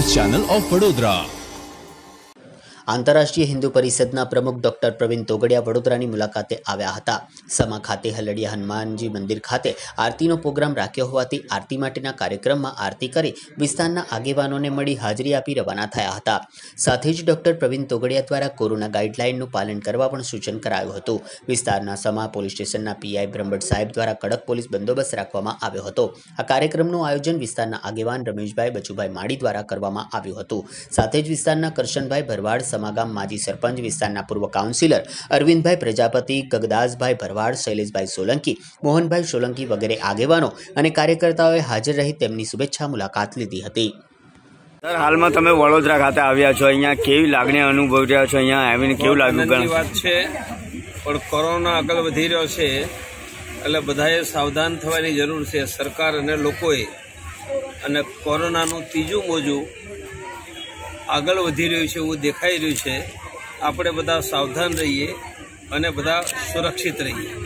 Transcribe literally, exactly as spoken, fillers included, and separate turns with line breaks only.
News channel of Vadodara.
आंतरराष्ट्रीय हिंदू परिषदना प्रमुख डॉक्टर प्रवीण तोगड़िया वडोदरानी मुलाकाते आव्या हता। समा खाते हलड़िया हनुमानजी मंदिर खाते आरतीनो प्रोग्राम राख्यो होवाथी आरती माटेना कार्यक्रममां आरती करी विस्ताરના આગેવાનોને મળી હાજરી આપી રવાના થયા હતા। સાથે જ ડોક્ટર પ્રવીણ તોગડિયા દ્વારા કોરોના ગાઈડલાઈનનું પાલન કરવા પણ સૂચન કરાયું હતું। વિસ્તારના સમા પોલીસ સ્ટેશનના પીઆઈ બ્રહ્મભટ્ટ સાહેબ દ્વારા કડક પોલીસ બંદોબસ્ત રાખવામાં આવ્યો હતો। આ કાર્યક્રમનું આયોજન વિસ્તારના આગેવાન રમેશભાઈ બચુભાઈ માળી દ્વારા કરવામાં આવ્યું હતું। સાથે જ વિસ્તારના કરશનભાઈ ભરવાડ, समागाम माजी सरपंच, विस्तारना पूर्व काउंसिलर अरविंदभाई प्रजापति, गगदासभाई भरवाड़, शैलेषभाई सोलंकी, मोहनभाई सोलंकी वगैरह आगेवानो अने कार्यकर्ताओं हाजर रही तेमनी शुभेच्छा मुलाकात लीधी हती।
सर, हाल में तमे वडोदरा खाते आव्या छो, अहींया केवी लागणी अनुभवी रह्या छो? अहींया आवीने केवुं लाग्युं?
घणी वात छे, पण कोरोना આગળ વધી રહ્યો છે એટલે બધાએ સાવધાન થવાની જરૂર છે। સરકાર અને લોકોએ અને કોરોનાનું ત્રીજું મોજું આગળ વધી રહ્યું છે એવું દેખાઈ રહ્યું છે। આપણે બધા સાવધાન રહીએ અને બધા સુરક્ષિત રહીએ।